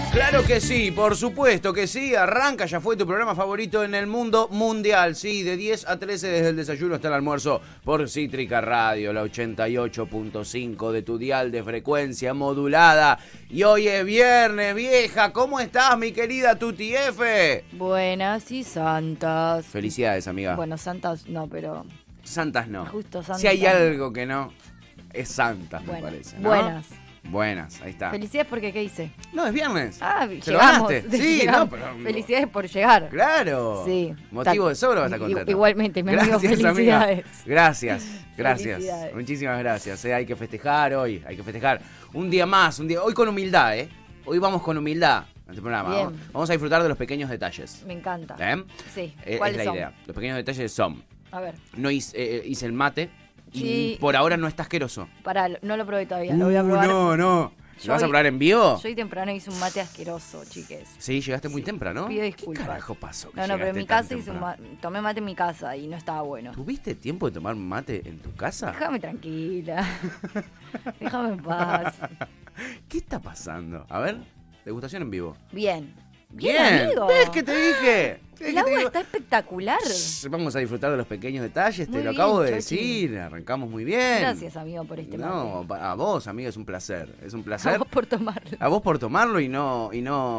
Claro que sí, por supuesto que sí. Arranca, ya fue tu programa favorito en el mundo mundial. Sí, de 10 a 13 desde el desayuno hasta el almuerzo por Cítrica Radio, la 88.5 de tu dial de frecuencia modulada. Y hoy es viernes, vieja. ¿Cómo estás, mi querida Tuti F? Buenas y santas. Felicidades, amiga. Bueno, santas no, pero... Santas no. Justo santas. Si hay algo que no, es santas, me parece, ¿no? Buenas. Buenas, ahí está. Felicidades porque ¿qué hice? No, es viernes. Ah, ¿Te llegamos. lo ganaste? Sí, Llegamos. no, pero... Felicidades por llegar. Claro. Sí. Motivo de sobra vas a contar. Igualmente, mi amigo, Gracias, felicidades. Amiga. Gracias. Felicidades. Muchísimas gracias. Hay que festejar hoy, hay que festejar. Un día más, hoy con humildad, ¿eh? Hoy vamos con humildad en este programa. Bien. Vamos a disfrutar de los pequeños detalles. Me encanta. Sí. Es ¿Cuáles la son? idea. Los pequeños detalles son, A ver. no hice el mate y Sí. por ahora no está asqueroso. Pará, no lo probé todavía, lo voy a probar. No. ¿Lo vas a probar en vivo? Yo hoy temprano hice un mate asqueroso, chiques. Sí, llegaste muy temprano. Pido disculpas. ¿Qué carajo pasó? No, pero en mi casa tomé mate en mi casa y no estaba bueno. ¿Tuviste tiempo de tomar mate en tu casa? Déjame tranquila. Déjame en paz. ¿Qué está pasando? A ver, degustación en vivo. Bien, amigo. ¿Ves que te dije? El agua está espectacular. Vamos a disfrutar de los pequeños detalles, Muy te lo bien, acabo de Chochi. decir. Arrancamos muy bien. Gracias, amigo, por este mate. No, a vos, amiga, es un placer. Es un placer. A vos por tomarlo. A vos por tomarlo y no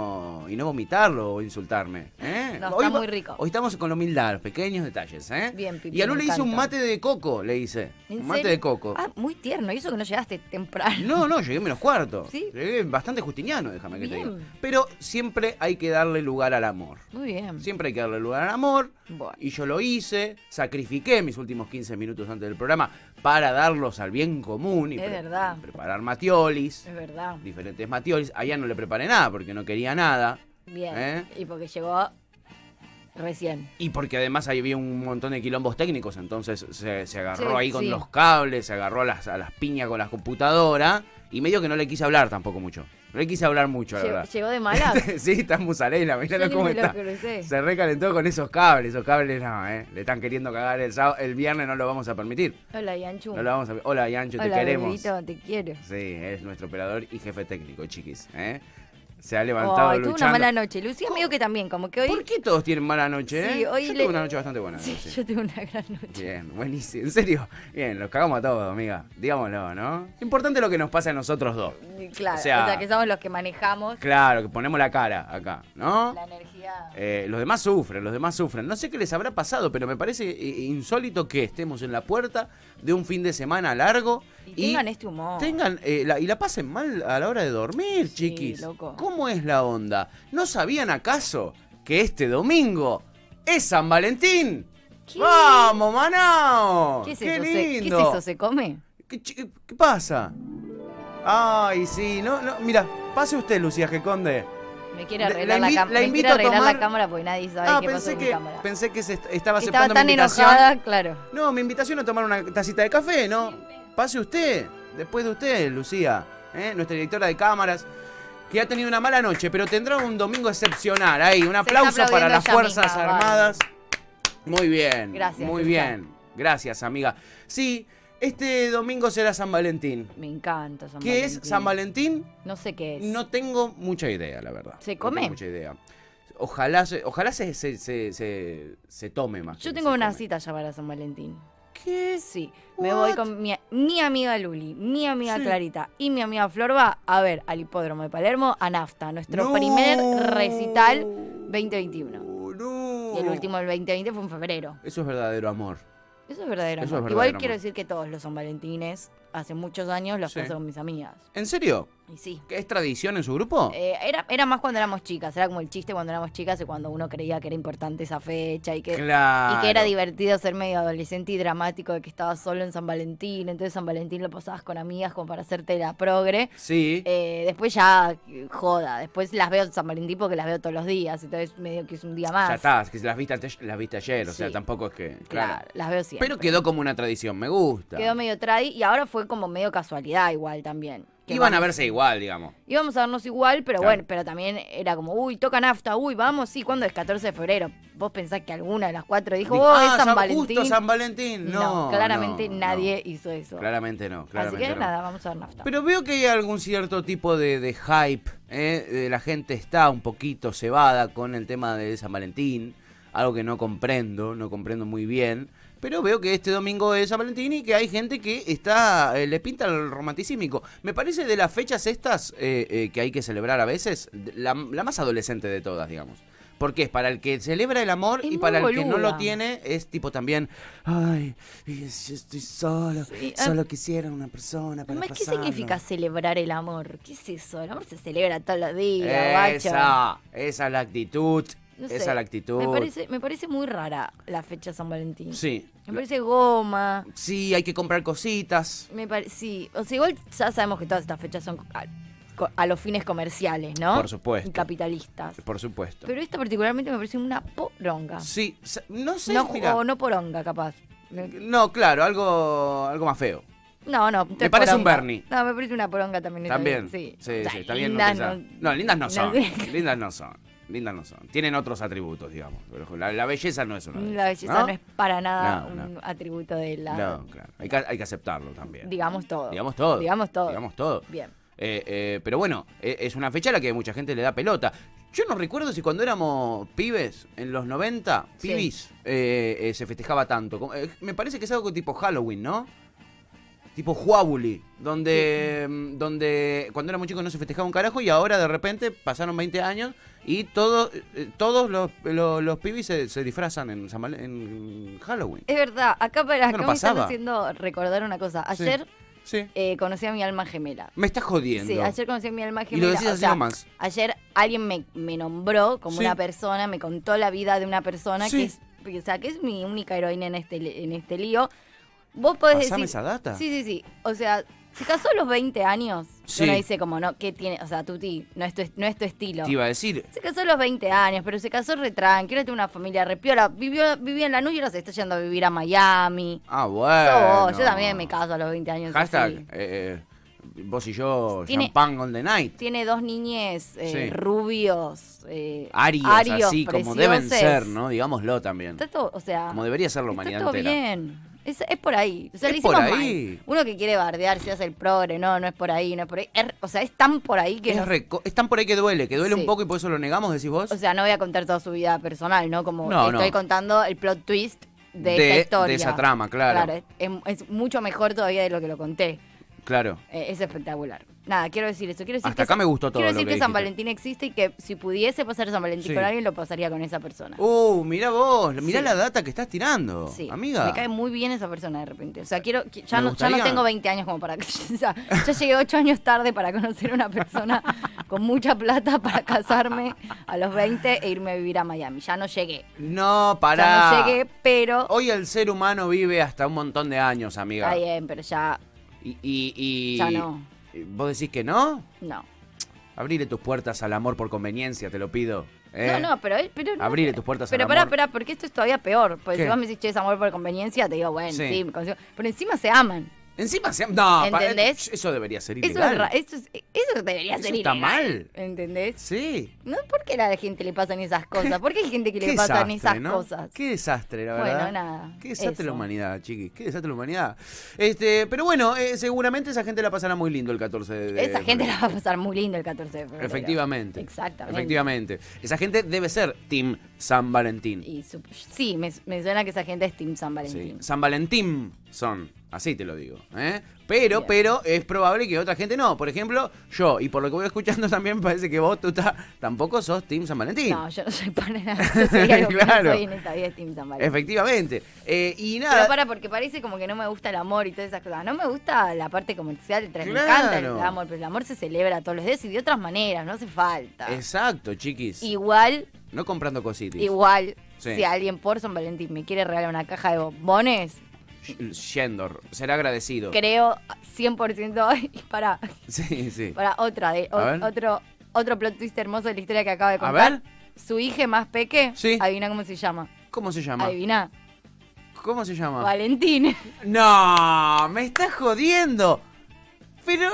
vomitarlo o insultarme. No, está muy rico. Hoy estamos con la humildad, los pequeños detalles, Bien, Pipi, Y a Lu me le hice un encanta. mate de coco, le hice. ¿En Un mate serio? de coco. Ah, muy tierno. Y eso que no llegaste temprano. No, llegué menos cuarto. ¿Sí? Llegué bastante justiniano, déjame que te Bien. diga. Pero siempre hay que darle lugar al amor. Muy bien. Siempre hay que darle lugar al amor. Bueno. Y yo lo hice, sacrifiqué mis últimos 15 minutos antes del programa para darlos al bien común y Es verdad. preparar matiolis, Es verdad. diferentes matiolis. Allá no le preparé nada porque no quería nada. Bien. Y porque llegó recién. Y porque además ahí había un montón de quilombos técnicos, entonces se agarró Sí, ahí con sí. los cables, se agarró a las piñas con la computadora y medio que no le quise hablar tampoco mucho. No le quise hablar mucho, la verdad. Llegó de malas. Sí, está en musarela, miralo Yo ni cómo me lo está. crucé. Se recalentó con esos cables no, le están queriendo cagar el viernes, no lo vamos a permitir. Hola, Yanchu. No lo vamos a Hola, Yancho, te Hola, queremos. bebito, te quiero. Sí, es nuestro operador y jefe técnico, chiquis. Se ha levantado Ay, tuve luchando. una mala noche. Lucía, amigo, que también, como que hoy... ¿Por qué todos tienen mala noche, Sí, hoy Yo le- tuve una noche bastante buena. Sí, sí. yo tuve una gran noche. Bien, buenísimo. En serio, bien, los cagamos a todos, amiga. Digámoslo, ¿no? Importante lo que nos pasa a nosotros dos. Claro, O sea, que somos los que manejamos Claro, que ponemos la cara acá, ¿no? la energía. Los demás sufren. No sé qué les habrá pasado, pero me parece insólito que estemos en la puerta de un fin de semana largo Y tengan este humor. y la pasen mal a la hora de dormir, Sí, chiquis. loco. ¿Cómo es la onda? ¿No sabían acaso que este domingo es San Valentín? ¿Qué? ¡Vamos, Manao! ¿Qué es ¡Qué eso? lindo! ¿Qué es eso? ¿Se come? ¿Qué pasa? Ay, sí, no, mira, pase usted, Lucía Geconde. Me quiere La arreglar invi- cámara. la Me invito quiere a arreglar tomar- la cámara porque nadie sabe qué pasó con mi cámara. pensé que estaba Estaba aceptando tan mi invitación. enojada, claro. No, mi invitación a tomar una tacita de café, ¿no? Pase usted, después de usted, Lucía, nuestra directora de cámaras, que ha tenido una mala noche, pero tendrá un domingo excepcional. Ahí, un aplauso está para las aplaudiendo ella Fuerzas misma, Armadas. Muy bien, Gracias, muy Lucía. bien. Gracias, amiga. Sí, este domingo será San Valentín. Me encanta San ¿Qué Valentín. es San Valentín? No sé qué es. No tengo mucha idea, la verdad. ¿Se No come? tengo mucha idea. Ojalá se tome más. Yo que tengo se una come. cita ya para San Valentín. ¿Qué? Sí, me voy What? con mi amiga Luli, mi amiga Sí. Clarita y mi amiga Florba a ver al hipódromo de Palermo, a NAFTA, nuestro No. primer recital 2021. No. Y el último del 2020 fue en febrero. Eso es verdadero amor. Eso es verdadero. Eso es amor. verdadero Igual quiero amor. decir que todos los San Valentines, hace muchos años, los Sí. paso con mis amigas. ¿En serio? Y sí. ¿Qué es tradición en su grupo? Era más cuando éramos chicas, era como el chiste cuando éramos chicas y cuando uno creía que era importante esa fecha y que Claro. era divertido ser medio adolescente y dramático de que estabas solo en San Valentín, entonces San Valentín lo pasabas con amigas como para hacerte la progre. Sí. Después ya, joda, después las veo en San Valentín porque las veo todos los días, entonces medio que es un día más. Ya está, es que las viste ayer, o sea, Sí. tampoco es que... Claro, las veo siempre. Pero quedó como una tradición, me gusta. Quedó medio tradi y ahora fue como medio casualidad igual también. que Iban a vamos. verse igual, digamos. Íbamos a vernos igual, pero Claro. bueno, pero también era como, uy, toca nafta, uy, vamos, sí, ¿cuándo es 14 de febrero? ¿Vos pensás que alguna de las 4 dijo, Digo, oh, es San Justo Valentín? San Valentín. No, claramente no, nadie no. hizo eso. Claramente no, Así claramente que no. nada, vamos a ver nafta. Pero veo que hay algún cierto tipo de hype, la gente está un poquito cebada con el tema de San Valentín, algo que no comprendo muy bien, pero veo que este domingo es San Valentín y que hay gente que está le pinta el romanticímico. Me parece de las fechas estas que hay que celebrar a veces, la más adolescente de todas, digamos. Porque es para el que celebra el amor Es y muy para el que no lo boluda. tiene es tipo también, ay, yo estoy solo, Sí, solo quisiera una persona para Además, ¿qué pasarlo. significa celebrar el amor? ¿Qué es eso? El amor se celebra todos los días, guacho. Esa es la actitud, No sé, esa es la actitud. Me parece muy rara la fecha San Valentín. Sí, Me parece goma. sí, hay que comprar cositas. Sí, o sea, igual ya sabemos que todas estas fechas son a los fines comerciales, ¿no? Por supuesto. Y capitalistas. Por supuesto. Pero esta particularmente me parece una poronga. Sí, no sé, No, mira. o no poronga, capaz. No, claro, algo más feo. No, Me parece un Bernie. No, me parece una poronga también. esa También. vez, sí. Sí, O sea, sí, está bien. lindas No, lindas no son. no- Lindas no son. Lindas no son. Tienen otros atributos, digamos. Pero la belleza no es uno de ellos, La belleza no es para nada No, un atributo de la... No, claro. Hay que aceptarlo también. Digamos todo. Digamos todo. Digamos todo. Digamos todo. Bien. Pero bueno, es una fecha a la que mucha gente le da pelota. Yo no recuerdo si cuando éramos pibes, en los 90, Sí. pibis, se festejaba tanto. Me parece que es algo tipo Halloween, ¿no? Tipo Huabuli, donde cuando éramos chicos no se festejaba un carajo y ahora de repente pasaron 20 años y todos los pibis se disfrazan en Halloween. Es verdad, acá no me están pasaba. haciendo recordar una cosa. Ayer Sí. conocí a mi alma gemela. Me estás jodiendo. Sí, ayer conocí a mi alma Y gemela. lo decís O así sea, nomás. ayer alguien me nombró como Sí. una persona, me contó la vida de una persona Sí. que es mi única heroína en este lío. Vos podés Pasame decir... esa data. Sí. O sea, se casó a los 20 años. Sí. Uno dice como, no, ¿qué tiene? O sea, Tuti, no es tu estilo. Te iba a decir. Se casó a los 20 años, pero se casó re tranquilo, tiene una familia re piola. Vivía en Lanús y ahora se está yendo a vivir a Miami. Ah, Sos bueno. vos, yo también me caso a los 20 años. Hashtag, así. vos y yo, Tiene- champagne on the night. Tiene 2 niñes Sí. rubios, Arios, así como preciosos. deben ser, ¿no? Digámoslo también. Está todo, o sea, Como debería ser la está humanidad todo entera. bien. Es por ahí. O sea, Es le hicimos por mal. ahí. Uno que quiere bardear si hace el progre, no es por ahí, no es por ahí. O sea, es tan por ahí que... Es tan por ahí que duele Sí. un poco y por eso lo negamos, decís vos. O sea, no voy a contar toda su vida personal, ¿no? Como No, estoy no. contando el plot twist de De- esta historia. de esa trama, claro. Es mucho mejor todavía de lo que lo conté. Claro. Es espectacular. Nada, quiero decir eso. Quiero decir Hasta acá me gustó todo Quiero lo decir que que San dijiste. Valentín existe y que si pudiese pasar San Valentín Sí. con alguien, lo pasaría con esa persona. Mirá vos, mirá Sí. la data que estás tirando, Sí, amiga. me cae muy bien esa persona de repente. O sea, ya Me no gustaría- tengo 20 años como para... O sea, ya llegué 8 años tarde para conocer a una persona con mucha plata para casarme a los 20 e irme a vivir a Miami. Ya no llegué. No, Ya pará. no llegué, pero... Hoy el ser humano vive hasta un montón de años, amiga. Está bien, pero ya Y Ya no. ¿Vos decís que no? no. Abrile tus puertas al amor por conveniencia, te lo pido. ¿eh? No, pero no. Abrile tus puertas Pero al amor. pará, porque esto es todavía peor. Porque ¿Qué? si vos me decís, che, es amor por conveniencia, te digo, bueno, Sí. sí, me consigo. Pero encima se aman. Encima se... No, ¿Entendés? eso debería ser Eso, ilegal. eso debería Eso ser está ilegal. mal. ¿Entendés? Sí. No, ¿por qué a la gente le pasan esas cosas? ¿Por qué hay gente que le pasan esas ¿no? cosas? Qué desastre, la Bueno, verdad. nada, Qué desastre la eso. humanidad, chiquis. Qué desastre la humanidad. Pero bueno, seguramente esa gente la pasará muy lindo el 14 de Esa gente la febrero. va a pasar muy lindo el 14 de febrero. Efectivamente. Exactamente. Efectivamente. Esa gente debe ser Team San Valentín. Sí, me suena que esa gente es Team San Sí. Valentín. San Valentín son, así te lo digo. Bien. Pero es probable que otra gente no. Por ejemplo, yo, y por lo que voy escuchando también me parece que vos, tampoco sos Team San Valentín. No, yo no soy para nada. Yo soy algo que Claro. no soy en esta vida es Team San Valentín. Efectivamente. Y Pero nada. porque parece como que no me gusta el amor y todas esas cosas. No me gusta la parte comercial, me Claro. encanta el amor, pero el amor se celebra todos los días y de otras maneras, no hace falta. Exacto, chiquis. Igual, No comprando cositas. Sí. si alguien por San Valentín me quiere regalar una caja de bombones, Yendor, será agradecido. creo 100% y para Sí. otra de A ver. otro plot twist hermoso de la historia que acabo de A contar. ver. Su hija más peque, Sí. adivina cómo se llama. ¿Cómo se llama? Adivina. ¿Cómo se llama? Valentín. No, me estás jodiendo. Pero,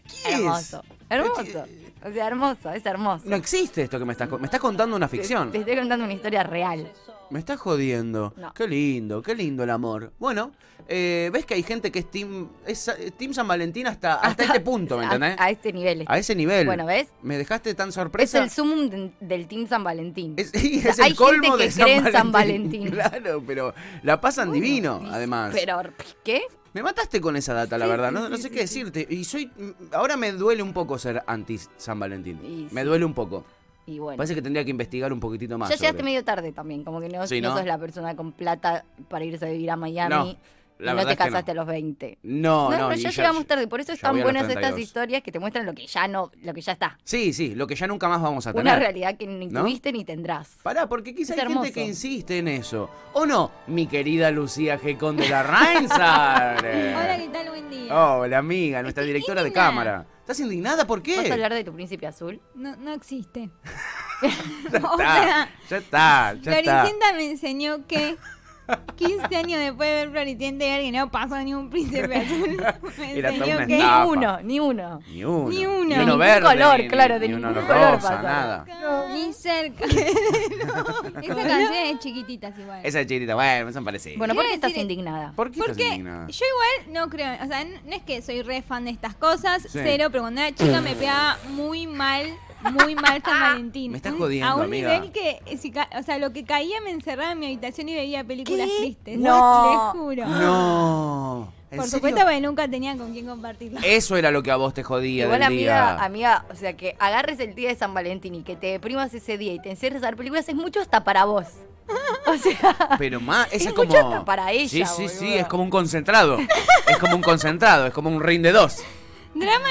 ¿Qué es? Hermoso. Hermoso. O sea, hermoso, es hermoso. No existe esto que me estás contando una ficción. Te estoy contando una historia real. Me estás jodiendo. No. Qué lindo el amor. Bueno, ves que hay gente que es Team San Valentín hasta este punto, ¿me entendés? A este nivel. A ese nivel. Bueno, ¿ves? Me dejaste tan Es sorpresa. el sumum del Team San Valentín. Sí, O sea, es el hay colmo gente que de San cree en Valentín. San Valentín. Claro, pero la pasan divino, además. Pero, ¿qué? Me mataste con esa data, la Sí, verdad. sí, No sí, sé sí, qué decirte. Y ahora me duele un poco ser anti San Valentín. Y Me sí. duele un poco. Y bueno. Parece que tendría que investigar un poquitito más. Ya llegaste sobre- medio tarde también, como que no, Sí, no ¿no? sos la persona con plata para irse a vivir a Miami. No, y la no verdad te es que no. casaste a los 20. No, pero y ya llegamos tarde, por eso ya están voy a los buenas estas 32. historias que te muestran lo que ya está. Sí, lo que ya nunca más vamos a tener. Una realidad que ni ¿No? tuviste ni tendrás. Pará, porque quizá Es hay gente hermoso. que insiste en eso. ¿O no, mi querida Lucía G. Conde la Reinsar? Hola, ¿qué tal? Buen día. Hola, amiga, nuestra Estoy directora de indignada. cámara. ¿Estás indignada? ¿Por qué? ¿Vas a hablar de tu príncipe azul? No existe. Ya O está, sea, ya está. Floricienta me enseñó que 15 años después de ver Floricienta y ver que no pasó ni un príncipe azul, me Era toda enseñó una que estafa. Ni uno. Ni uno. Ni uno. Ni De uno ningún verde. color, ni- claro, de ni uno ningún rosa, color pasa. nada. ni cerca. Esa canción es chiquititas igual. Esa chiquitita, bueno, son parecidas. Bueno, ¿por qué Quiero estás decir- indignada? ¿Por qué estás Porque indignada? yo igual no creo, o sea, no es que soy re fan de estas cosas, Sí. cero, pero cuando era chica me pegaba muy mal San Valentín. Me estás jodiendo, a un amiga. nivel que, o sea, lo que caía me encerraba en mi habitación y veía películas ¿Qué? tristes. No. Les juro. No. ¿En Por serio? supuesto, porque nunca tenía con quién compartirla. Eso era lo que a vos te jodía Igual, del día. amiga, o sea, que agarres el día de San Valentín y que te deprimas ese día y te encierres a ver películas es mucho hasta para vos. O sea, Pero más, ese Es es como. mucho hasta para ella, Sí, boluda. sí, es como un concentrado. Es como un concentrado, es como un ring de 2. Drama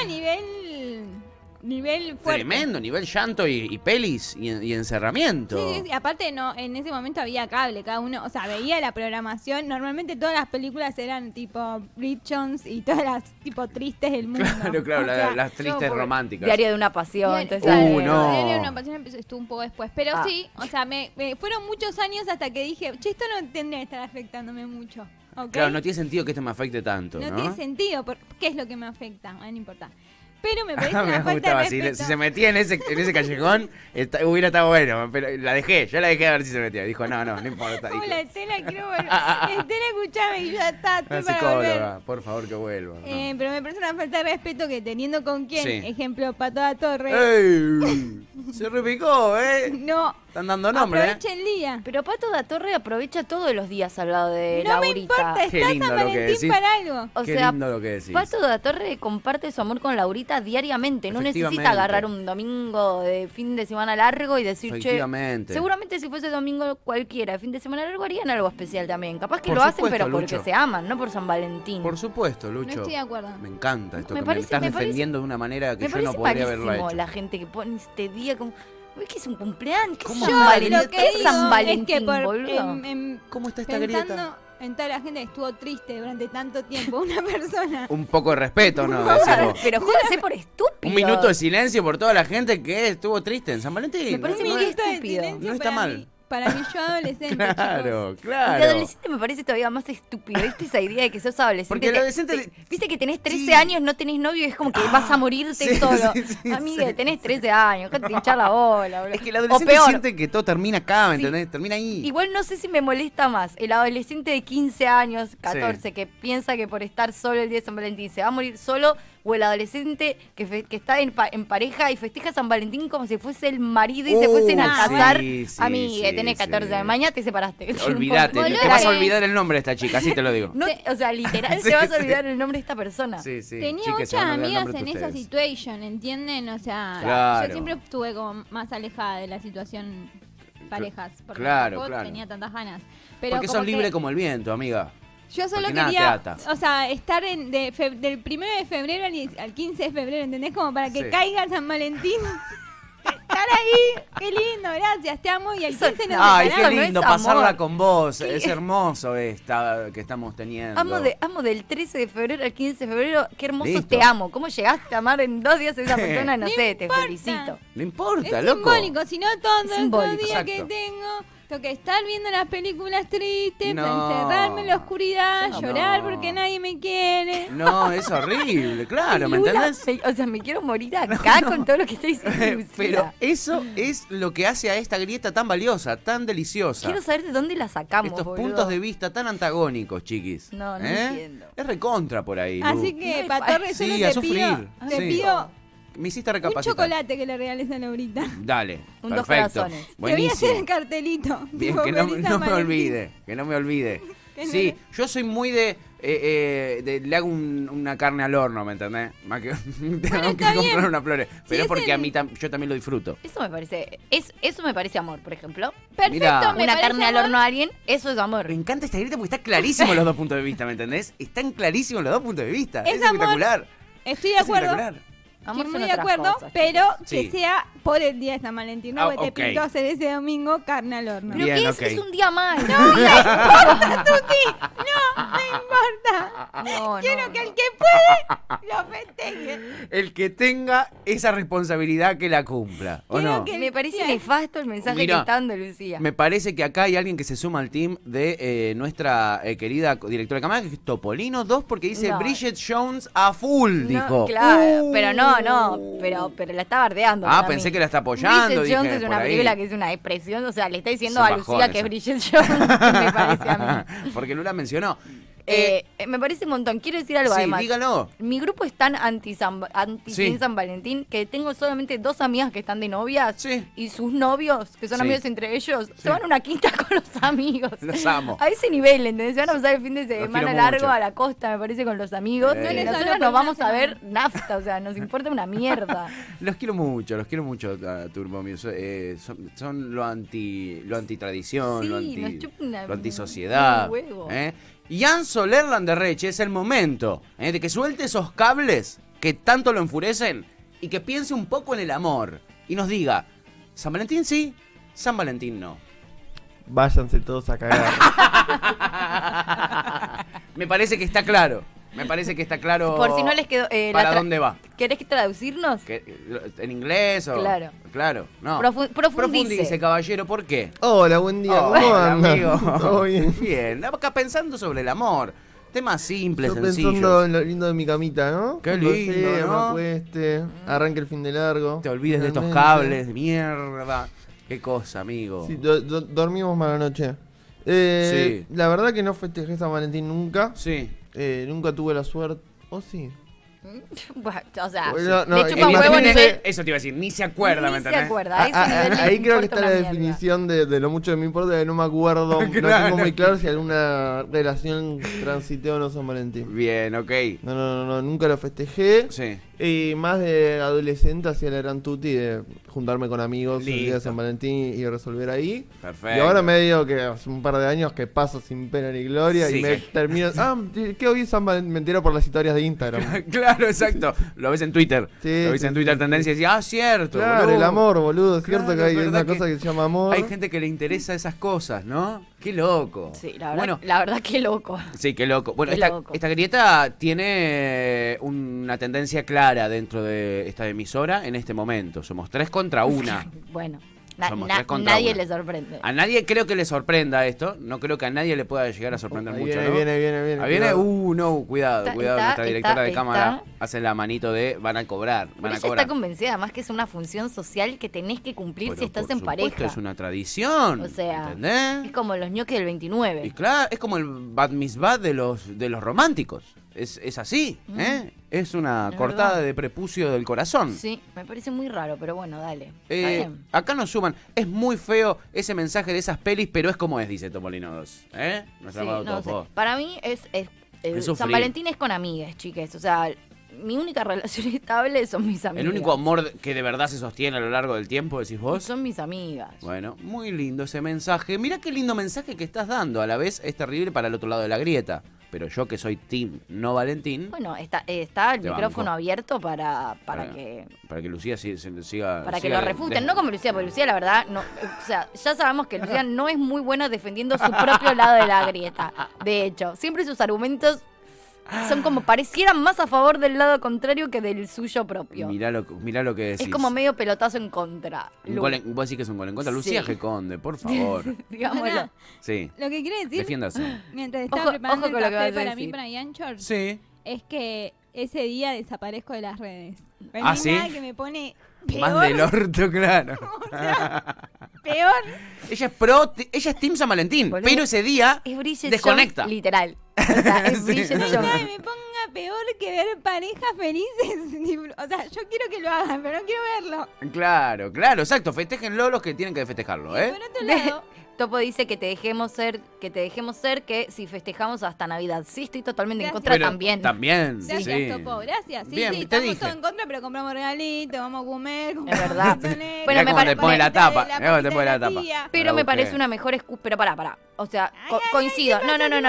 nivel fuerte. Tremendo, nivel llanto y pelis y encerramiento. Sí, sí, aparte no, en ese momento había cable, cada uno, o sea, veía la programación, normalmente todas las películas eran tipo Bridgerton y todas las tipo tristes del mundo. Claro, O sea, las tristes románticas. Diario de una pasión. Bien, Entonces, claro, no. Diario de una pasión estuvo un poco después, pero Ah. sí, o sea, fueron muchos años hasta que dije, che, esto no tendría que estar afectándome mucho. ¿ok? Claro, no tiene sentido que esto me afecte tanto, No ¿no? tiene sentido, ¿qué es lo que me afecta? No importa. Pero me parece Me una falta de gustaba, si respeto. se metía en ese callejón, hubiera estado bueno, pero yo la dejé a ver si se metía. Dijo, no importa. Como Dijo, la Estela, quiero volver. Estela, escuchame y ya está, estoy una para volver. psicóloga, por favor que vuelva. ¿no? Pero me parece una falta de respeto que teniendo con quién, Sí. ejemplo, Pato da Torre, ¡Ey! Se repicó, ¿eh? no Están dando nombre, aproveche el día. Pero Pato da Torre aprovecha todos los días al lado de No me Laurita. importa, Qué está lindo San lo que Valentín decís. para algo. O Qué sea, lindo lo que decís. Pato da Torre comparte su amor con Laurita diariamente. No necesita Efectivamente. agarrar un domingo de fin de semana largo y decir, che, Efectivamente. seguramente si fuese domingo cualquiera, fin de semana largo, harían algo especial también. Capaz que Por lo hacen, supuesto, pero porque Lucho. se aman, no por San Valentín. Por supuesto, Lucho. No estoy de acuerdo. Me encanta esto Me que parece- me estás me parece- defendiendo de una manera que Me yo parece no podría haberlo malísimo hecho. la gente que pone este día como... Uy, que es un cumpleaños, ¿qué es ¿Cómo? San Yo Valentín? Lo que ¿Qué es digo San Valentín, es que boludo? ¿Cómo está esta pensando grieta? en toda la gente que estuvo triste durante tanto tiempo, una persona. Un poco de respeto, ¿no? Decís vos. Pero jódanse por estúpido. Un minuto de silencio por toda la gente que estuvo triste en San Valentín. Me parece No, muy no, Minuto de estúpido. silencio No está para mal. mí. Para mí, yo adolescente, Claro, chicos. De claro. adolescente me parece todavía más estúpido. ¿Viste esa idea de que sos adolescente? Porque el adolescente- Viste que tenés 13 Sí. años, no tenés novio y es como que vas a morirte sí, solo. sí, sí, Amiga, sí. tenés 13 años, déjate hinchar la bola, boludo. Es que el O adolescente peor, siente que todo termina acá, ¿me Sí. entendés? Termina ahí. igual no sé si me molesta más el adolescente de 15 años, 14, que piensa que por estar solo el día de San Valentín se va a morir solo, o el adolescente que está en pareja y festeja San Valentín como si fuese el marido y se fuesen a sí, casar. sí, Amiga, sí, tenés 14 sí. años, mañana te separaste. Olvídate, Boludo, te vas a que- olvidar el nombre de esta chica, así te lo digo. No, o sea, literal Sí, te vas a sí. olvidar el nombre de esta persona. Sí, sí. Tenía Chicas, se muchas van a olvidar el amigas nombre en de esa ustedes. situación, ¿entienden? O sea, Claro. yo siempre estuve como más alejada de la situación parejas, porque Claro, tampoco claro. tenía tantas ganas. Pero Porque como sos libre que como el viento, amiga. yo solo porque nada te quería, ata. o sea, estar del 1 de febrero al 15 de febrero, ¿entendés? Como para que Sí. caiga San Valentín. Estar ahí, qué lindo, gracias, te amo. Y al Eso- 15 nos Ay, Eso qué no separamos. es lindo amor. pasarla con vos. ¿Qué? Es hermoso esta que estamos teniendo. Amo del 13 de febrero al 15 de febrero. Qué hermoso Listo. te amo. ¿Cómo llegaste a amar en 2 días a esa persona? No No sé, te importa. felicito. No importa, Es loco. simbólico, si no todo Es simbólico, el día que exacto. tengo Tengo que estar viendo las películas tristes, No. encerrarme en la oscuridad, No. llorar porque nadie me quiere. No, es horrible, claro, ¿me Lula, entendés? O sea, me quiero morir acá con todo lo que estoy diciendo. Pero eso es lo que hace a esta grieta tan valiosa, tan deliciosa. Quiero saber de dónde la sacamos, Estos boludo. puntos de vista tan antagónicos, chiquis. No entiendo. Es recontra por ahí, Lu. Así que, No, Patorre, sí, solo a te sufrir, pido, te sí. pido Me hiciste un recapacitar. chocolate que le regales a Laurita. Dale, Un dos perfecto. corazones. Te voy a hacer Buenísimo. el cartelito. Bien, tipo que no Feliz me San Valentín. olvide, que no me olvide. Que no Sí, le- yo soy muy le hago una carne al horno, ¿me entendés? Más que tengo que está bien. comprar unas flores. Pero es es porque el- a mí yo también lo disfruto. Eso me parece amor, por ejemplo. Perfecto, Mirá. me Una parece carne al amor. horno a alguien, eso es amor. Me encanta esta grieta porque está clarísimo los dos puntos de vista, ¿me entendés? Están clarísimos los dos puntos de vista. Es Es amor. espectacular. Estoy de Es acuerdo. espectacular. Amor Estoy son muy de otras acuerdo, cosas, pero Sí. que sea por el día de San Valentín. No, Ah, porque ok. te pintó hacer ese domingo carne al horno. Pero Bien, ¿qué es? ok. Es un día más. No importa. No, Quiero no, que no. el que puede lo festeje. El que tenga esa responsabilidad que la cumpla, ¿o Quiero no? que- Me parece Bien. nefasto el mensaje Mirá, que está dando Lucía. Me parece que acá hay alguien que se suma al team de nuestra querida directora de cámara, que es Topolino 2, porque dice No. Bridget Jones a full, No, dijo. claro, pero no, pero la está bardeando. Ah, para pensé mí. que la está apoyando, Bridget dije, Jones es por una ahí. película que es una expresión, o sea, le está diciendo Es a un Lucía bajón que es eso. Bridget Jones, que me parece a mí. Porque Lula mencionó. Me parece un montón. Quiero decir algo sí, además. dígalo. Mi grupo es tan anti Sí. San Valentín que tengo solamente 2 amigas que están de novias Sí. y sus novios, que son Sí. amigos entre ellos, se van a una quinta con los amigos. Los amo. A ese nivel, ¿entendés? Se van a pasar el fin de semana quiero largo mucho. a la costa, me parece, con los amigos. No Y les nosotros hablo nos por vamos una a ver nafta, o sea, nos importa una mierda. Los quiero mucho a Turbo Music. Son lo antitradición, Sí, lo nos chupa una- antisociedad. un huevo. Jan Solerland de Reche, es el momento de que suelte esos cables que tanto lo enfurecen y que piense un poco en el amor y nos diga, San Valentín sí, San Valentín no. Váyanse todos a cagar. Me parece que está claro. Me parece que está claro. Por si no les quedó. ¿Para dónde va? ¿Querés que traducirnos? ¿En inglés o...? Claro. Claro, no. Profundice. Caballero, ¿por qué? Hola, buen día. ¿Cómo Hola, andan? amigo. ¿Todo bien? Bien, acá pensando sobre el amor. Temas simples, Yo sencillos. pensando en lo lindo de mi camita, ¿no? Qué Cuando lindo, llegue, ¿no? me acueste, arranque el fin de largo. Te olvides de estos Finalmente. cables de mierda. Qué cosa, amigo. Sí, dormimos mala noche. Sí. La verdad que no festejé San Valentín nunca. Sí. Nunca tuve la suerte. ¿O sí? Bueno, o sea, Bueno, no, le chupa un huevo Evidentemente, nivel. eso te iba a decir, ni se acuerda, ¿me Ni se entendés? acuerda, a ese nivel le Ahí creo que importa está la una mierda. definición de lo mucho que me importa, que no me acuerdo, no Claro. tengo muy claro si alguna relación transité o no San Valentín. Bien, ok. No, nunca lo festejé. Sí. Y más de adolescente hacía la gran tuti de juntarme con amigos el día de Listo. San Valentín y resolver ahí. Perfecto. Y ahora medio que hace un par de años que paso sin pena ni gloria Sí. y me termino... ¿qué hoy es San Valentín? Me entero por las historias de Instagram. Claro, exacto. Lo ves en Twitter. Sí, Lo ves sí, en Twitter sí, tendencia y decís, cierto. Claro, boludo. el amor, boludo. Es cierto Claro, que hay es verdad una cosa que se llama amor. Hay gente que le interesa esas cosas, ¿no? Qué loco. Sí, la verdad, Bueno, la verdad que loco. sí, qué loco. Bueno, Qué esta, loco. esta grieta tiene una tendencia clara dentro de esta emisora en este momento. Somos 3 contra 1. Bueno, Somos 3 contra nadie 1. le sorprende. A nadie creo que le sorprenda esto. No creo que a nadie le pueda llegar a sorprender Ahí mucho, viene, ¿no? viene. Ahí viene, cuidado. no, cuidado, Está- cuidado. está- Nuestra directora de está- cámara hace la manito de van a cobrar, Pero van a ella cobrar. está convencida además que es una función social que tenés que cumplir Pero si estás por en supuesto, pareja. es una tradición. O sea, ¿entendés? es como los ñoquis del 29. Y claro, es como el bat mitzvah de los románticos. Es así, ¿eh? Es una Es cortada verdad. de prepucio del corazón. Sí, me parece muy raro, pero bueno, dale. Está bien. Acá nos suman, es muy feo ese mensaje de esas pelis, pero es como es, dice Topolino 2. Nuestro Sí, amado no sé. Topo. Para mí Es San sufrir. Valentín es con amigas, chiques. O sea, mi única relación estable son mis amigas. El único amor que de verdad se sostiene a lo largo del tiempo, decís vos. Son mis amigas. Bueno, muy lindo ese mensaje. Mirá qué lindo mensaje que estás dando. A la vez es terrible para el otro lado de la grieta. Pero yo que soy team no Valentín, Bueno, está el Te micrófono banco. abierto para Para- que para que Lucía siga... para que siga lo refuten, no como Lucía, porque Lucía la verdad no, o sea, ya sabemos que Lucía no es muy buena defendiendo su propio lado de la grieta. De hecho, siempre sus argumentos son como parecieran más a favor del lado contrario que del suyo propio. Mirá lo que decís. Es como medio pelotazo en contra. Vos decís que es un gol en contra. Sí. Lucía Geconde, por favor. Digámoslo. Pará. Sí. Lo que quiere decir, Defiéndase. mientras estaba Ojo- preparando ojo el con lo que café vas a para mí, decir. para Ian Church, Sí. es que ese día desaparezco de las redes. ¿Ah, sí? Que me pone Más peor, del orto, claro. peor. Ella es Team San Valentín, Boludo, pero ese día Es Bridget desconecta. Jones, literal. O sea, es Sí. Bridget No, Jones. que me ponga peor que ver parejas felices. O sea, yo quiero que lo hagan, pero no quiero verlo. Claro, exacto. Festéjenlo los que tienen que festejarlo, Y ¿eh? por otro lado, Topo dice que te dejemos ser, que si festejamos hasta Navidad. Sí, estoy totalmente en Gracias. contra Pero también. También, gracias, sí. Topo, gracias. Sí, Bien, sí, te estamos dije. todos en contra, pero compramos regalitos, vamos a comer. Es verdad. Mirá Bueno, me cómo pare- te pone la tapa. Mirá cómo te pone la tapa. Pero Para me buscar. parece una mejor excusa. Pero pará. O sea, Ay, coincido. ¿qué No. pasa?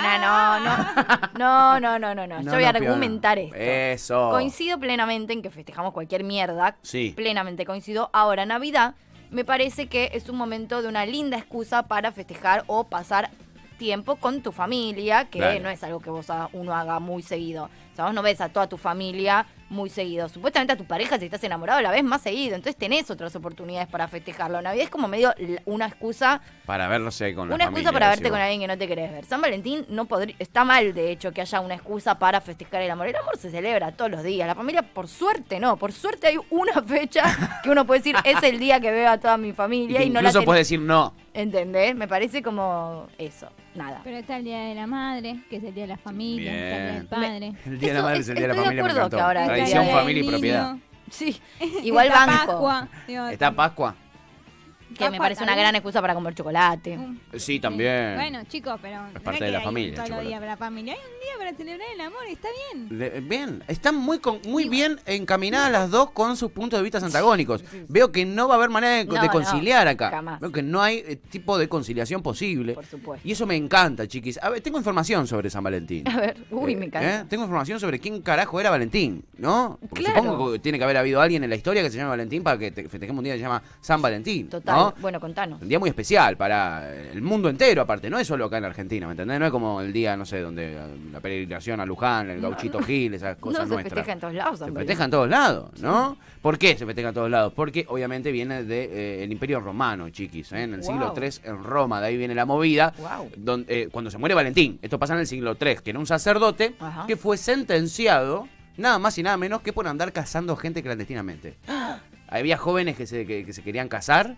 No. Yo voy a argumentar esto. Eso. Coincido plenamente en que festejamos cualquier mierda. Sí. Plenamente coincido. Ahora, Navidad, me parece que es un momento de una linda excusa para festejar o pasar tiempo con tu familia, que Claro. no es algo que uno haga muy seguido. O sea, vos no ves a toda tu familia muy seguido. Supuestamente a tu pareja, si estás enamorado, la ves más seguido. Entonces tenés otras oportunidades para festejarlo. Navidad es como medio una excusa. Para verse con la Una familia, excusa para verte decís con vos. alguien que no te querés ver. San Valentín no podría, está mal, de hecho, que haya una excusa para festejar el amor. El amor se celebra todos los días. La familia, por suerte, no. Por suerte hay una fecha que uno puede decir, es el día que veo a toda mi familia y no la Incluso ten- puedes decir no. ¿Entendés? Me parece como eso. Nada. Pero está el Día de la Madre, que es el Día de la Familia, está el Día del Bien. Padre. El día de la Eso madre es el día de la estoy de familia, me acuerdo que encantó. ahora es Tradición, Está el familia y niño, propiedad. Sí, igual está banco. Pascua, digo, Está Pascua. Que me Pascua parece una también. gran excusa para comer chocolate. Sí, también. Bueno, chicos, pero Es no parte que de la hay familia, un solo chocolate. día para la familia. Hay un día para celebrar el amor, está bien. Bien, están muy bien encaminadas las dos con sus puntos de vista antagónicos. Veo que no va a haber manera de No, conciliar no, acá. jamás. Veo que no hay tipo de conciliación posible. Por supuesto. Y eso me encanta, chiquis. A ver, tengo información sobre San Valentín. A ver, me encanta. Tengo información sobre quién carajo era Valentín, ¿no? Porque Claro. supongo que tiene que haber habido alguien en la historia que se llama Valentín para que festejemos un día que se llama San Valentín. Total. ¿no? Bueno, contanos. Un día muy especial para el mundo entero, aparte. No es solo acá en Argentina, ¿me entendés? No es como el día, no sé, donde la peregrinación a Luján, el gauchito Gil, esas cosas No se nuestras. festeja en todos lados. Se San festeja en Valentín. todos lados, ¿no? ¿Por qué se festeja en todos lados? Porque obviamente viene del Imperio Romano, chiquis, ¿eh? En el siglo Wow. III en Roma, de ahí viene la movida. Wow. Cuando se muere Valentín, esto pasa en el siglo III, que era un sacerdote Ajá. que fue sentenciado, nada más y nada menos que por andar cazando gente clandestinamente. Había jóvenes que se querían casar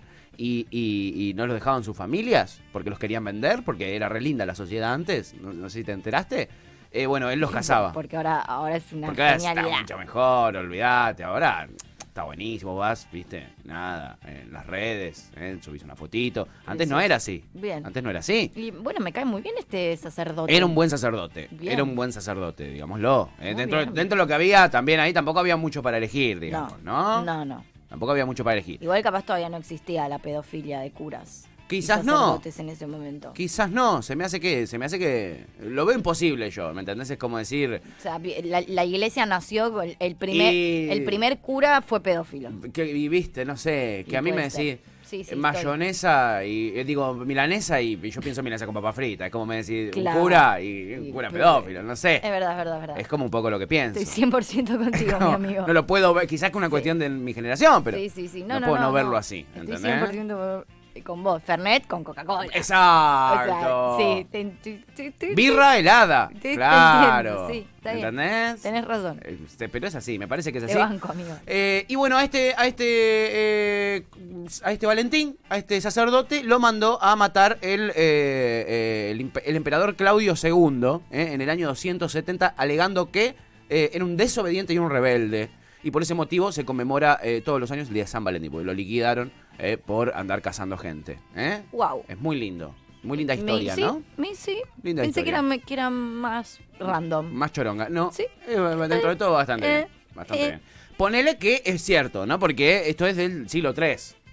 y no los dejaban sus familias porque los querían vender, porque era re linda la sociedad antes, no sé si te enteraste. Bueno, él los casaba. Porque ahora es una Porque ahora está genialidad. mucho mejor, olvídate. Ahora está buenísimo, vas, viste, nada, en las redes, subís una fotito. Antes Sí. no era así. Bien. Antes no era así. Y bueno, me cae muy bien este sacerdote. Era un buen sacerdote. Bien. Era un buen sacerdote, digámoslo. Muy Dentro bien. de lo que había, también ahí tampoco había mucho para elegir, digamos, ¿no? No. Tampoco había mucho para elegir. Igual capaz todavía no existía la pedofilia de curas. Quizás y no. sacerdotes en ese momento. Quizás no, se me hace que lo veo imposible yo, ¿me entendés? Es como decir, O sea, la iglesia nació, el Y- primer cura fue pedófilo. que viviste, no sé, que Y a mí me puede ser. decís Sí, mayonesa y digo milanesa y yo pienso milanesa con papa frita, es como me decís Claro. un cura y un Y cura cura. pedófilo, no sé. Es verdad. Es como un poco lo que pienso. Estoy 100% contigo, mi No, amigo. no lo puedo ver, quizás que una cuestión de mi generación, pero Sí. no puedo no verlo así, Estoy ¿entendés? 100% con vos. Fernet con Coca-Cola. Exacto. O sea, sí. Birra helada. Te Claro. entiendo, sí, está bien. ¿Entendés? Tenés razón. Pero es así, me parece que es Te así. banco, amigo. Y bueno, a este Valentín, a este sacerdote, lo mandó a matar el emperador Claudio II en el año 270, alegando que era un desobediente y un rebelde. Y por ese motivo se conmemora todos los años el día de San Valentín, porque lo liquidaron por andar cazando gente. Wow. Es muy lindo. Muy linda historia, sí, ¿no? Sí. Linda Pensé historia. que era más random. Más choronga. No, Sí. dentro de todo bastante bien. Bastante bien. Ponele que es cierto, ¿no? Porque esto es del siglo III.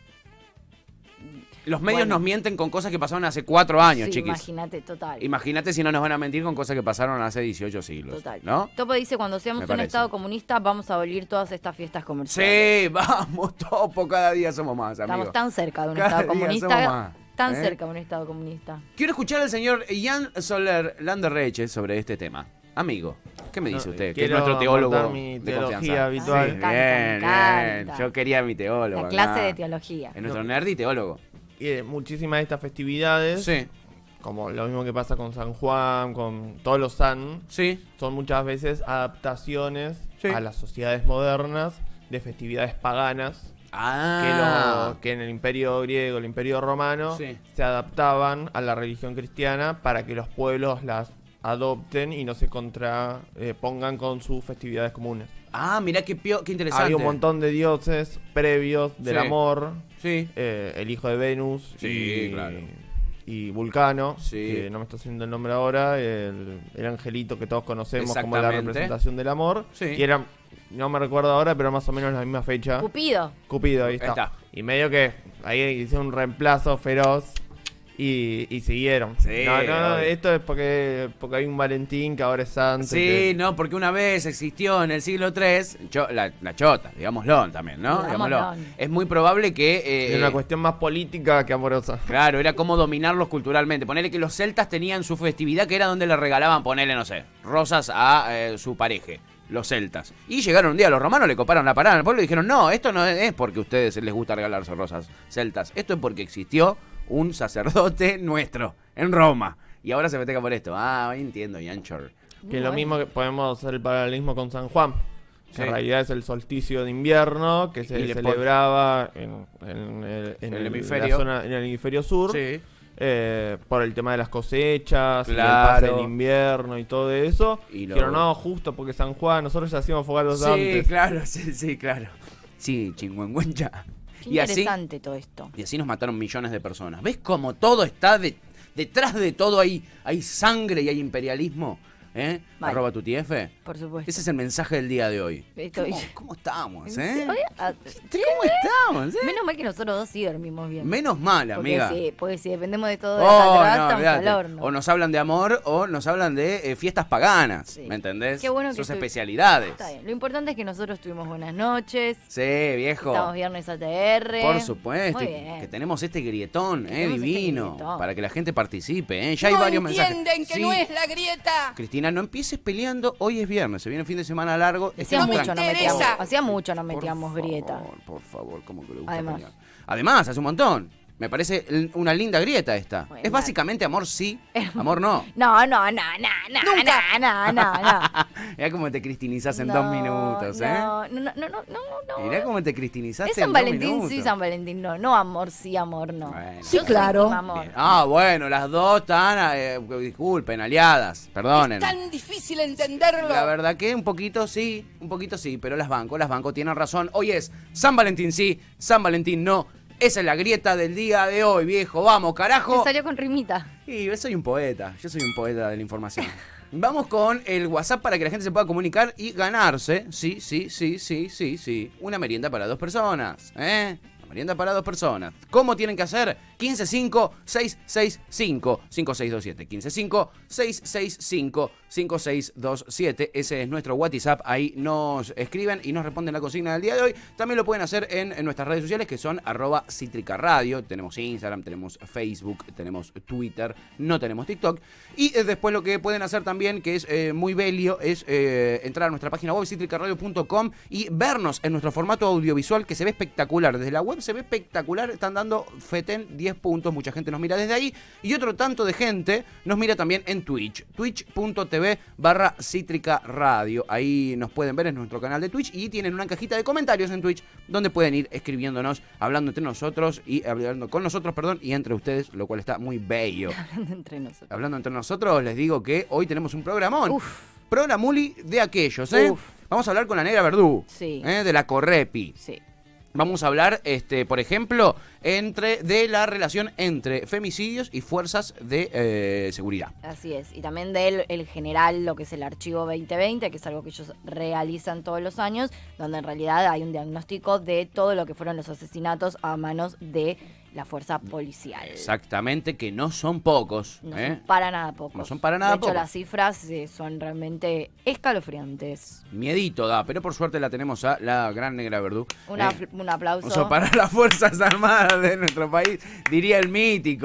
Los medios Bueno. nos mienten con cosas que pasaron hace 4 años, Sí, chiquis. imagínate, total. Imagínate si no nos van a mentir con cosas que pasaron hace 18 siglos. Total. ¿No? Topo dice, cuando seamos Me un parece. estado comunista, vamos a abolir todas estas fiestas comerciales. Sí, vamos, Topo, cada día somos más, amigos. Estamos tan cerca de un Cada estado día comunista. somos más, Tan ¿eh? cerca de un estado comunista. Quiero escuchar al señor Jan Soler Landerreche sobre este tema. Amigo, ¿qué me dice No, usted? Que es quiero nuestro teólogo aportar mi de teología confianza. habitual. Sí, Me bien, encanta. bien. Yo quería mi teólogo. La clase acá. de teología. Es nuestro nerdy teólogo. Y muchísimas de estas festividades, Sí, como lo mismo que pasa con San Juan, con todos los San, sí. son muchas veces adaptaciones Sí. a las sociedades modernas de festividades paganas Ah, que en el Imperio griego, el Imperio romano, Sí. se adaptaban a la religión cristiana para que los pueblos las adopten y no se contrapongan con sus festividades comunes. mirá qué interesante. Había un montón de dioses previos del Sí. amor, Sí. el hijo de Venus Sí, claro. y Vulcano, Sí. que no me está haciendo el nombre ahora, el angelito que todos conocemos como la Exactamente. representación del amor. Sí. Y eran, no me recuerdo ahora, pero más o menos la misma fecha. Cupido. Cupido, ahí está. Ahí está. Y medio que ahí hicieron un reemplazo feroz y siguieron. Sí, no, obvio. esto es porque hay un Valentín que ahora es santo. Sí, que- no, porque una vez existió en el siglo III, la chota, digámoslo también, ¿no? Digámoslo. Es muy probable que... es una cuestión más política que amorosa. Claro, era como dominarlos culturalmente. Ponele que los celtas tenían su festividad que era donde le regalaban, ponele, no sé, rosas a su pareja, los celtas. Y llegaron un día, los romanos le coparon la parada al pueblo y dijeron, no, esto no es porque a ustedes les gusta regalarse rosas celtas. Esto es porque existió un sacerdote nuestro en Roma. Y ahora se festeja por esto. Ahí entiendo, Yanchor. Que lo mismo que podemos hacer el paralelismo con San Juan. Que Sí. en realidad es el solsticio de invierno que se Y le celebraba en el hemisferio. en el hemisferio sur. Sí. Por el tema de las cosechas, y el Claro. pase del invierno y todo eso. Y lo- Pero no, justo porque San Juan, nosotros ya hacíamos fogatos Sí, antes. claro, sí, claro. Sí, chingüengüencha. Qué Y así, interesante todo esto. y así nos mataron millones de personas. ¿Ves cómo todo está detrás de todo? Hay sangre y hay imperialismo. ¿Eh? Vale. Arroba tu TF. Por supuesto. Ese es el mensaje del día de hoy. Estoy- ¿Cómo estamos, ¿En eh? serio? ¿Cómo estamos, eh? Menos mal que nosotros dos sí dormimos bien. Menos mal, amiga. Porque si dependemos de todo de Oh, la no, verdad, estamos olvídate. al horno. O nos hablan de amor o nos hablan de fiestas paganas. Sí. ¿Me entendés? Qué bueno que Sus estoy- especialidades. Está bien. Lo importante es que nosotros tuvimos buenas noches. Sí, viejo. Estamos viernes ATR. Por supuesto, Muy y bien. que tenemos este grietón, Tenemos este divino, grietón. para que la gente participe, Ya hay varios mensajes. que Sí. no es la grieta. Cristina, no empieces peleando, hoy es viernes, se viene un fin de semana largo. Hacía estemos mucho, tranquilos. no metíamos, interesa. hacía mucho no metíamos Por grieta. favor, por favor, ¿cómo que le gusta Además. pelear? Además, hace un montón. Me parece una linda grieta esta. Bueno, Es básicamente amor sí, amor no. No. Nunca. Mirá cómo te cristinizás en No, 2 minutos, No. Mirá cómo te cristinizaste Es San en 2 Valentín, minutos. sí, San Valentín, no. No amor, sí, amor, no. Bueno. Yo soy team amor. Bien. Bueno, las dos están, disculpen, aliadas, perdonen. Tan difícil entenderlo. La verdad que un poquito sí, pero las banco tienen razón. Hoy es San Valentín sí, San Valentín no. Esa es la grieta del día de hoy, viejo. Vamos, Te carajo. salió con rimita. Y yo soy un poeta de la información. Vamos con el WhatsApp para que la gente se pueda comunicar y ganarse, sí, una merienda para 2 personas, Una merienda para 2 personas. ¿Cómo tienen que hacer? 155-665-5627. 155-665-5627. Ese es nuestro WhatsApp. Ahí nos escriben y nos responden la consigna del día de hoy. También lo pueden hacer en nuestras redes sociales que son @Cítrica Radio. Tenemos Instagram, tenemos Facebook, tenemos Twitter, no tenemos TikTok. Y después lo que pueden hacer también, que es muy bello, es entrar a nuestra página web citricaradio.com y vernos en nuestro formato audiovisual que se ve espectacular. Desde la web se ve espectacular. Están dando FETEN 10 puntos. Mucha gente nos mira desde ahí. Y otro tanto de gente nos mira también en Twitch. Twitch.tv/Cítrica Radio. Ahí nos pueden ver en nuestro canal de Twitch. Y tienen una cajita de comentarios en Twitch donde pueden ir escribiéndonos, hablando entre nosotros y hablando con nosotros, y entre ustedes, lo cual está muy bello. Entre nosotros. Hablando entre nosotros, les digo que hoy tenemos un programón. Uf. Programuli de aquellos, ¿eh? Uf. Vamos a hablar con la Negra Verdú. Sí. De la Correpi. Sí. Vamos a hablar, por ejemplo, de la relación entre femicidios y fuerzas de seguridad. Así es. Y también del el general, lo que es el archivo 2020, que es algo que ellos realizan todos los años, donde en realidad hay un diagnóstico de todo lo que fueron los asesinatos a manos de la fuerza policial. Exactamente, que no son pocos. No son para nada pocos. No son para nada de hecho, pocos. las cifras son realmente escalofriantes. Miedito da, pero por suerte la tenemos a la gran Negra Verdú. Un aplauso. Para las Fuerzas Armadas de nuestro país, diría el mítico.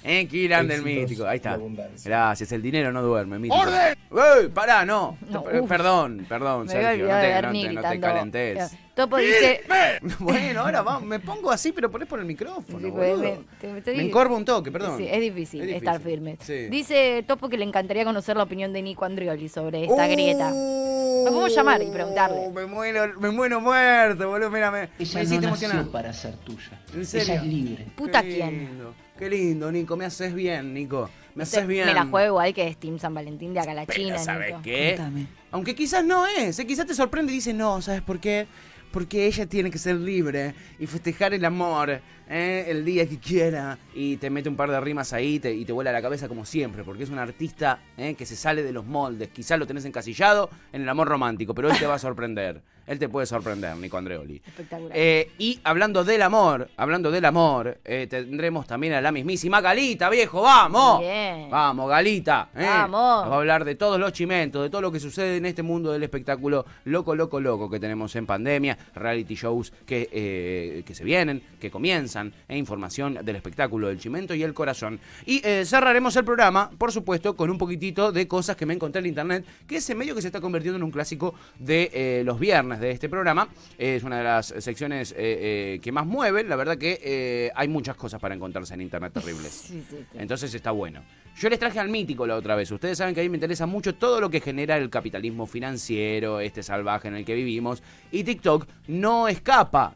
Kiran del Éxitos mítico. Ahí y está. abundancia. Gracias, el dinero no duerme, mítico. ¡Orden! ¡Ey! Pará, no. No, Perdón, Me voy a Sergio. olvidar de No Bernie te gritando. calentes. Topo dice... Bueno, ahora vamos, me pongo así, pero ponés por el micrófono, Sí, boludo. te Me digo. encorvo un toque, perdón. Sí, es difícil estar firme. Sí. Dice Topo que le encantaría conocer la opinión de Nico Andrioli sobre esta grieta. Lo podemos llamar y preguntarle. Me muero muerto, boludo. Mira, me Ella hiciste no emocionar. nació para ser tuya. ¿En serio? Ella es libre. ¿Puta Qué quién? lindo, qué lindo, Nico. Me haces bien, Nico. Me haces bien. Me la juego igual que es Team San Valentín de acá a la Pero, China, ¿sabes Nico. qué? Contame. Aunque quizás no es, quizás te sorprende y dice, no, ¿sabes por qué? Porque ella tiene que ser libre y festejar el amor el día que quiera. Y te mete un par de rimas ahí y te vuela la cabeza como siempre, porque es un artista que se sale de los moldes. Quizás lo tenés encasillado en el amor romántico, pero él te va a sorprender. Él te puede sorprender, Nico Andreoli. Espectacular. Y hablando del amor, tendremos también a la mismísima Galita, viejo, ¡vamos! Bien. Vamos, Galita. Vamos. Nos va a hablar de todos los chimentos, de todo lo que sucede en este mundo del espectáculo loco que tenemos en pandemia, reality shows que se vienen, que comienzan, información del espectáculo del chimento y el corazón. Y cerraremos el programa, por supuesto, con un poquitito de cosas que me encontré en internet, que es en medio que se está convirtiendo en un clásico de los viernes de este programa. Es una de las secciones que más mueven. La verdad que hay muchas cosas para encontrarse en internet terribles. Sí. Entonces está bueno. Yo les traje al mítico la otra vez. Ustedes saben que a mí me interesa mucho todo lo que genera el capitalismo financiero, este salvaje en el que vivimos. Y TikTok no escapa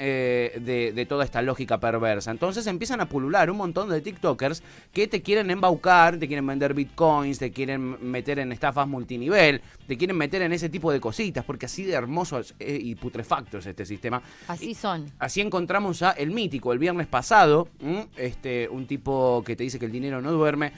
de toda esta lógica perversa. Entonces empiezan a pulular un montón de TikTokers que te quieren embaucar, te quieren vender bitcoins, te quieren meter en estafas multinivel, te quieren meter en ese tipo de cositas, porque así de hermoso y putrefacto es este sistema. Así son. Así encontramos a el mítico el viernes pasado, un tipo que te dice que el dinero no duerme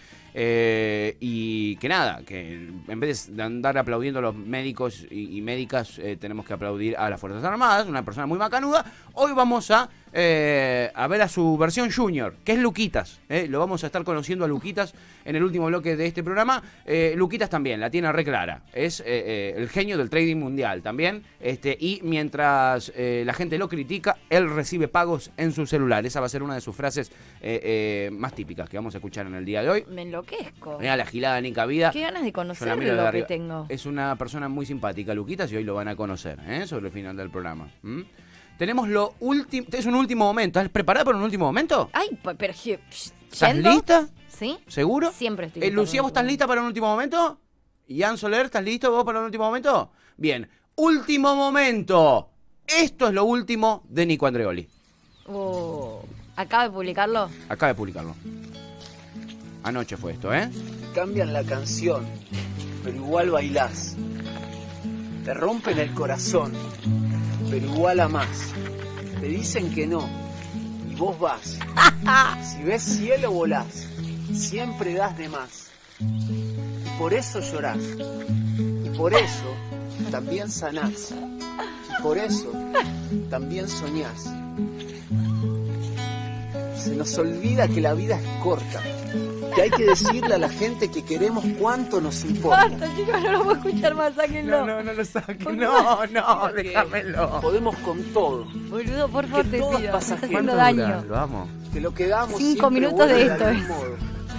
y que nada, que en vez de andar aplaudiendo a los médicos y médicas, tenemos que aplaudir a las Fuerzas Armadas, una persona muy macanuda. Hoy vamos a ver a su versión junior, que es Luquitas. Lo vamos a estar conociendo a Luquitas en el último bloque de este programa. Luquitas también, la tiene re clara. Es el genio del trading mundial también. Y mientras la gente lo critica, él recibe pagos en su celular. Esa va a ser una de sus frases más típicas que vamos a escuchar en el día de hoy. Me enloquezco. Mira la gilada Nica Vida. Qué ganas de Yo la conocer miro de lo que arriba. tengo. Es una persona muy simpática, Luquitas, y hoy lo van a conocer sobre el final del programa. Tenemos lo último. Es un último momento. ¿Estás preparada para un último momento? Ay, pero ¿Estás ¿yendo? lista? ¿Sí? ¿Seguro? Siempre estoy lista Lucía, para ¿vos estás un lista para un último momento? Ian Soler, ¿estás listo vos para un último momento? Bien. Último momento. Esto es lo último de Nico Andreoli. ¿Acaba de publicarlo? Acaba de publicarlo. Anoche fue esto, ¿eh? Cambian la canción, pero igual bailás. Te rompen el corazón, pero igual amás. Te dicen que no, y vos vas. Si ves cielo volás, siempre das de más. Y por eso llorás, y por eso también sanás. Y por eso también soñás. Se nos olvida que la vida es corta, que hay que decirle a la gente que queremos cuánto nos importa. Basta, chicos, no lo puedo escuchar más, sáquenlo. No lo saques. No, déjamelo. Podemos con todo, Boludo, por favor, Que te todo pido. es Me pasajero. está haciendo ¿Cuánto dura? daño. Lo amo. que lo que damos 5 siempre minutos de vuelve esto algún es. modo.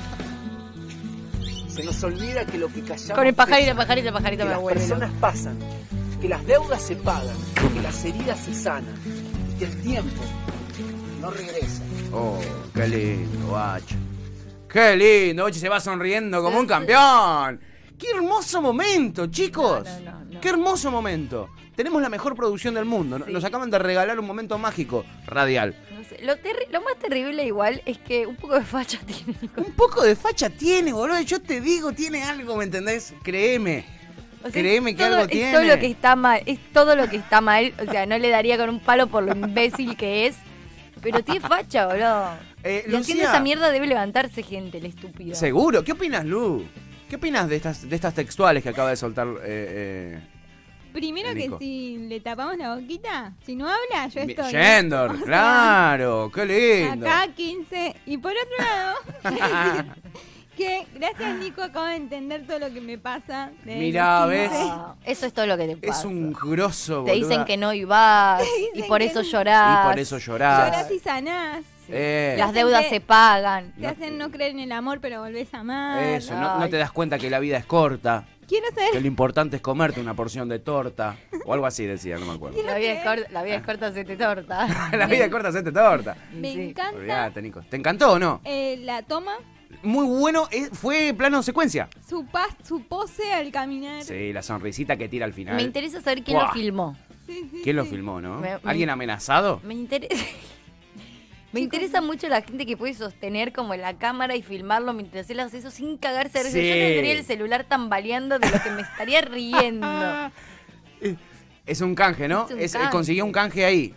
Se nos olvida que lo que callamos Con el pajarito, pesa, el pajarito que me las vuelve. personas pasan, que las deudas se pagan, que las heridas se sanan, y que el tiempo no regresa. Oh, qué lindo, guacho. Qué lindo, Bochi se va sonriendo como un campeón. Qué hermoso momento, chicos. No. Qué hermoso momento. Tenemos la mejor producción del mundo. Sí. Nos acaban de regalar un momento mágico radial. No sé, lo más terrible igual es que un poco de facha tiene. Un poco de facha tiene, boludo. Yo te digo, tiene algo, ¿me entendés? Créeme. O sea, Créeme que todo- algo es tiene. todo lo que está mal, es todo lo que está mal. O sea, no le daría con un palo por lo imbécil que es. Pero tiene facha, boludo. Y haciendo Lucía, esa mierda debe levantarse gente, el estúpido. seguro. ¿Qué opinas, Lu? ¿Qué opinas de estas textuales que acaba de soltar? Primero que Nico. si le tapamos la boquita, si no habla, yo estoy. Gendor, O sea, claro, qué lindo. Acá 15. Y por otro lado, que gracias Nico acabo de entender todo lo que me pasa. de Mirá, los ¿ves? 15. Ah, eso es todo lo que te pasa. Es un grosso, Te boluda. dicen que no y vas, y dicen por que eso no. llorás. Y por eso llorás. Llorás y sanás. sí. Eso. Las deudas se pagan. Te hacen no creer en el amor, pero volvés a amar. Eso, no te das cuenta que la vida es corta. Quiero Que saber. lo importante es comerte una porción de torta. O algo así decía, no me acuerdo. La vida es corta, se te torta. La vida es corta, hacete torta. Me Sí. encanta Olvídate, Nico. ¿Te encantó o no? la toma, Muy bueno, fue plano secuencia. su pose al caminar. Sí, la sonrisita que tira al final. Me interesa saber quién Buah. lo filmó. Sí, sí, ¿Quién lo sí. filmó, no? Me- ¿Alguien amenazado? Me interesa. Me interesa mucho la gente que puede sostener como la cámara y filmarlo mientras él hace eso sin cagarse de risa. Sí. Yo no tendría el celular tambaleando de lo que me estaría riendo. Es un canje, ¿no? Es un canje. Consiguió un canje ahí.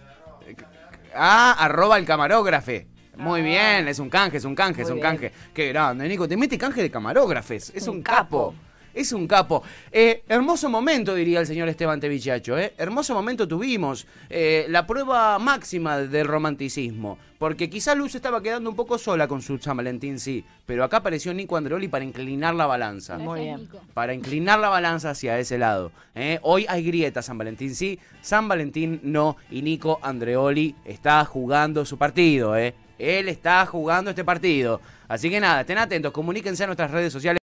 @el camarógrafe. Muy bien, es un canje, es un canje, es Muy un bien. canje. Qué grande, Nico, te mete canje de camarógrafes. Es Un un capo. capo. Es un capo. Hermoso momento, diría el señor Esteban Tevichacho. Hermoso momento tuvimos. La prueba máxima del romanticismo. Porque quizá Luz estaba quedando un poco sola con su San Valentín, sí. Pero acá apareció Nico Andreoli para inclinar la balanza. Gracias, Muy bien. Nico. Para inclinar la balanza hacia ese lado. Hoy hay grieta, San Valentín sí, San Valentín no. Y Nico Andreoli está jugando su partido. Él está jugando este partido. Así que nada, estén atentos, comuníquense a nuestras redes sociales.